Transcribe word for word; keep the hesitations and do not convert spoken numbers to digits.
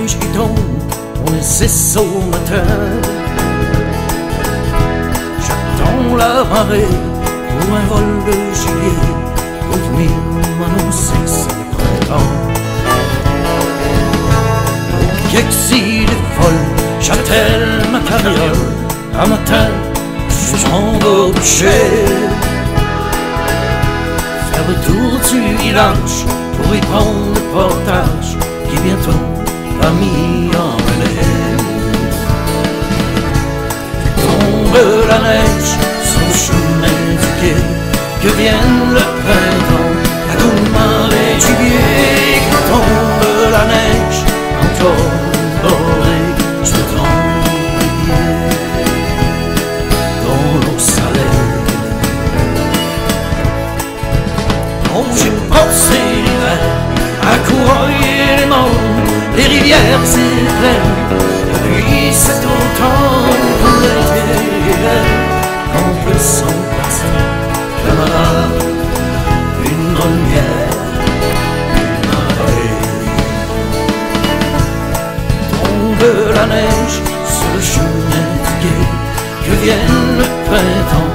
neige qui tombe, on est six au matin. J'attends la marée pour un vol de gilet, pour venir m'annoncer que c'est le printemps. Au Québec est folle, j'attelle ma carriole. Un matin, je suis en au bûcher, faire le tour du village pour y prendre le portage qui bientôt va mis en relève. Tombe la neige sur le chemin du quai, que vienne le printemps, la gourmand et gibier. Quand tombe la neige, encore dorée, je me tremble dans l'eau salée. Oh, j'ai passé l'hiver à courir les monts, les rivières et les plaines. Depuis cet automne, on était en plus en passé, camarade, une renière, une marée. Tombe la neige sur le chemin du quai, que vienne le printemps,